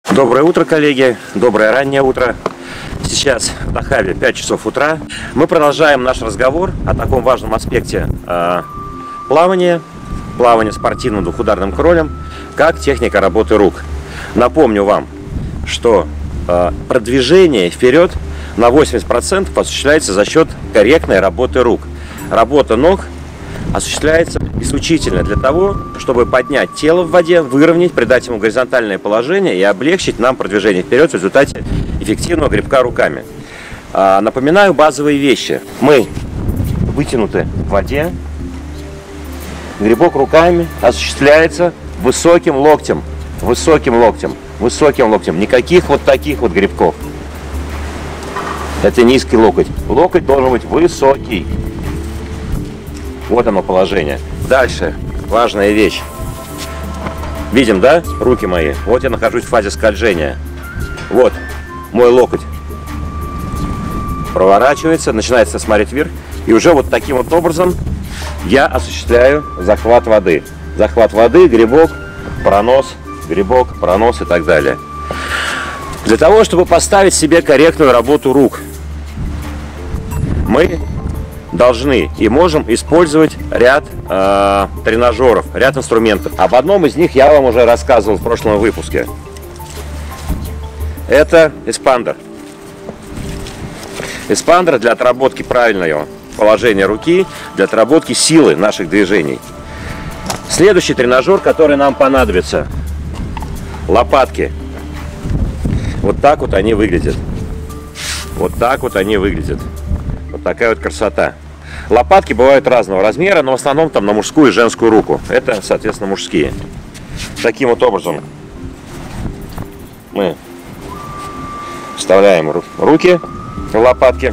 Доброе утро, коллеги. Доброе раннее утро. Сейчас в Дахабе 5 часов утра. Мы продолжаем наш разговор о таком важном аспекте плавания спортивным двухударным кролем, как техника работы рук. Напомню вам, что продвижение вперед на 80% осуществляется за счет корректной работы рук. Работа ног осуществляется исключительно для того, чтобы поднять тело в воде, выровнять, придать ему горизонтальное положение и облегчить нам продвижение вперед в результате эффективного гребка руками. Напоминаю базовые вещи. Мы вытянуты в воде. Гребок руками осуществляется высоким локтем. Высоким локтем. Высоким локтем. Никаких вот таких вот гребков. Это низкий локоть. Локоть должен быть высокий. Вот оно положение. Дальше. Важная вещь. Видим, да, руки мои? Вот я нахожусь в фазе скольжения. Вот мой локоть проворачивается, начинается смотреть вверх. И уже вот таким вот образом я осуществляю захват воды. Захват воды, гребок, пронос и так далее. Для того, чтобы поставить себе корректную работу рук, мы должны и можем использовать ряд тренажеров, ряд инструментов. Об одном из них я вам уже рассказывал в прошлом выпуске. Это эспандер. Эспандер для отработки правильного положения руки, для отработки силы наших движений. Следующий тренажер, который нам понадобится. Лопатки. Вот так вот они выглядят. Вот так вот они выглядят. Вот такая вот красота. Лопатки бывают разного размера, но в основном там на мужскую и женскую руку. Это, соответственно, мужские. Таким вот образом мы вставляем руки в лопатки.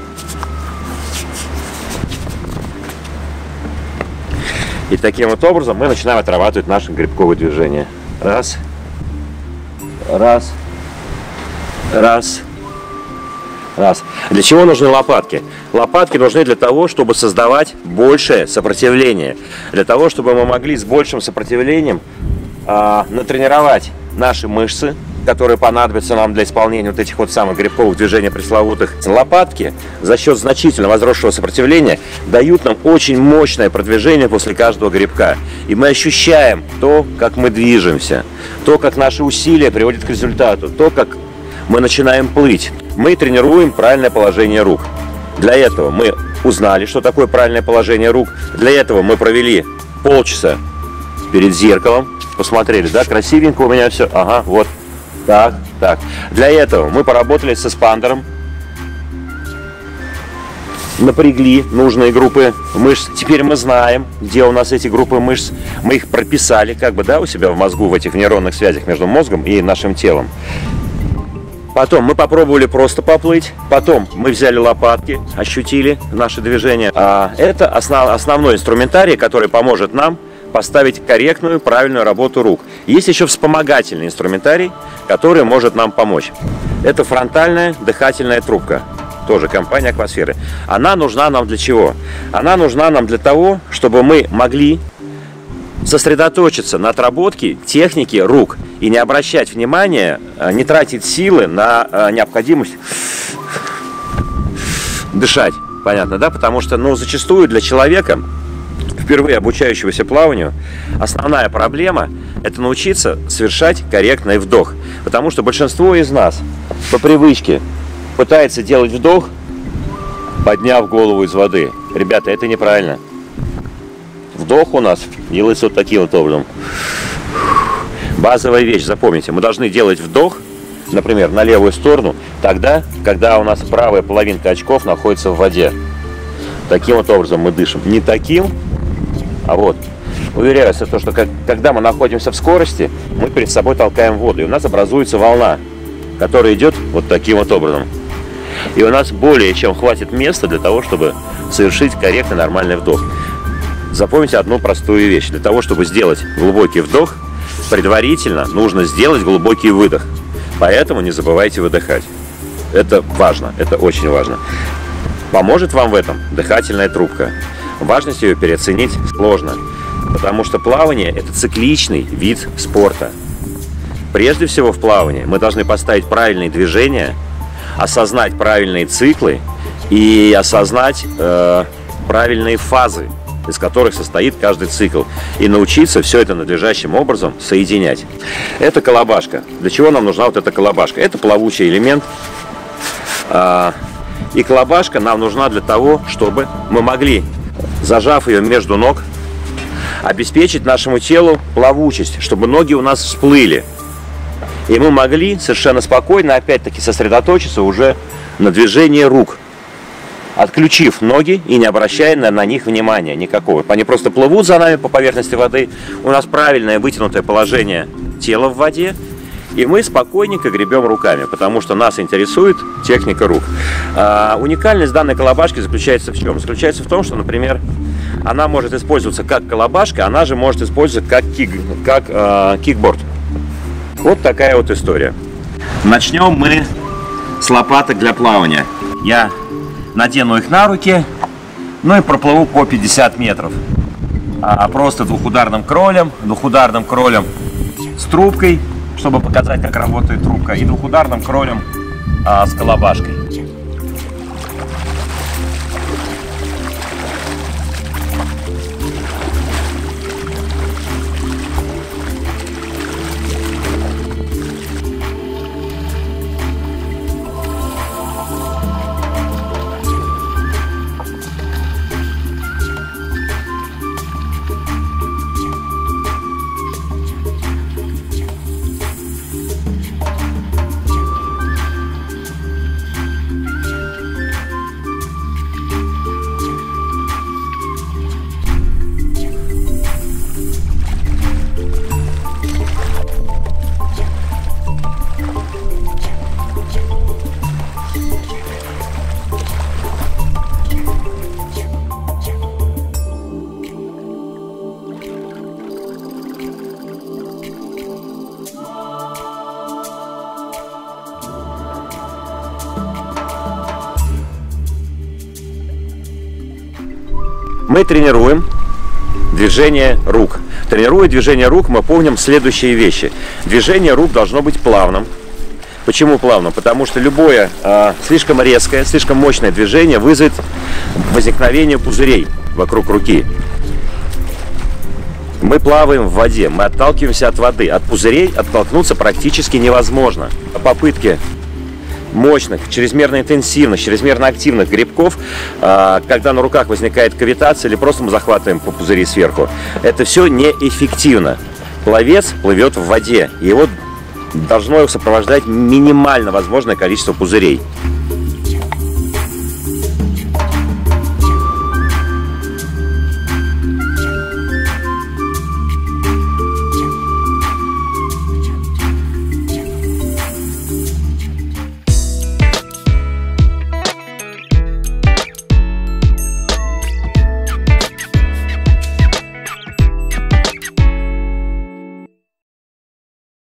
И таким вот образом мы начинаем отрабатывать наши гребковые движения. Раз. Раз. Раз. Раз. Для чего нужны лопатки? Лопатки нужны для того, чтобы создавать большее сопротивление. Для того, чтобы мы могли с большим сопротивлением натренировать наши мышцы, которые понадобятся нам для исполнения вот этих вот самых гребковых движений пресловутых. Лопатки за счет значительно возросшего сопротивления дают нам очень мощное продвижение после каждого гребка. И мы ощущаем то, как мы движемся, то, как наши усилия приводят к результату, то, как мы начинаем плыть. Мы тренируем правильное положение рук. Для этого мы узнали, что такое правильное положение рук. Для этого мы провели полчаса перед зеркалом. Посмотрели, да, красивенько у меня все. Ага, вот. Так, так. Для этого мы поработали с эспандером. Напрягли нужные группы мышц. Теперь мы знаем, где у нас эти группы мышц. Мы их прописали, как бы, да, у себя в мозгу, в этих нейронных связях между мозгом и нашим телом. Потом мы попробовали просто поплыть. Потом мы взяли лопатки, ощутили наши движения. Это основной инструментарий, который поможет нам поставить корректную, правильную работу рук. Есть еще вспомогательный инструментарий, который может нам помочь. Это фронтальная дыхательная трубка. Тоже компания Аквасферы. Она нужна нам для чего? Она нужна нам для того, чтобы мы могли сосредоточиться на отработке техники рук и не обращать внимания, не тратить силы на необходимость дышать. Понятно, да? Потому что, зачастую для человека, впервые обучающегося плаванию, основная проблема – это научиться совершать корректный вдох. Потому что большинство из нас по привычке пытается делать вдох, подняв голову из воды. Ребята, это неправильно. Вдох у нас делается вот таким вот образом. Базовая вещь, запомните, мы должны делать вдох, например, на левую сторону, тогда, когда у нас правая половинка очков находится в воде. Таким вот образом мы дышим. Не таким, а вот. Уверяюсь, то, что когда мы находимся в скорости, мы перед собой толкаем воду, и у нас образуется волна, которая идет вот таким вот образом. И у нас более чем хватит места для того, чтобы совершить корректный, нормальный вдох. Запомните одну простую вещь. Для того, чтобы сделать глубокий вдох, предварительно нужно сделать глубокий выдох. Поэтому не забывайте выдыхать. Это важно, это очень важно. Поможет вам в этом дыхательная трубка. Важность ее переоценить сложно, потому что плавание – это цикличный вид спорта. Прежде всего в плавании мы должны поставить правильные движения, осознать правильные циклы и осознать правильные фазы, из которых состоит каждый цикл, и научиться все это надлежащим образом соединять. Это колобашка. Для чего нам нужна вот эта колобашка? Это плавучий элемент. И колобашка нам нужна для того, чтобы мы могли, зажав ее между ног, обеспечить нашему телу плавучесть, чтобы ноги у нас всплыли. И мы могли совершенно спокойно, опять-таки, сосредоточиться уже на движении рук, отключив ноги и не обращая на них внимания никакого. Они просто плывут за нами по поверхности воды. У нас правильное вытянутое положение тела в воде. И мы спокойненько гребем руками, потому что нас интересует техника рук. Уникальность данной колобашки заключается в чем? Заключается в том, что, например, она может использоваться как колобашка, она же может использоваться как кикборд. Вот такая вот история. Начнем мы с лопаток для плавания. Я надену их на руки, ну и проплыву по 50 метров. Просто двухударным кролем с трубкой, чтобы показать, как работает трубка, и двухударным кролем с колобашкой. Мы тренируем движение рук. Тренируя движение рук, мы помним следующие вещи. Движение рук должно быть плавным. Почему плавным? Потому что любое слишком резкое, слишком мощное движение вызовет возникновение пузырей вокруг руки. Мы плаваем в воде, мы отталкиваемся от воды. От пузырей оттолкнуться практически невозможно. Попытки мощных, чрезмерно интенсивных, чрезмерно активных грибков, когда на руках возникает кавитация или просто мы захватываем по пузыри сверху, это все неэффективно. Пловец плывет в воде, и его должно сопровождать минимально возможное количество пузырей.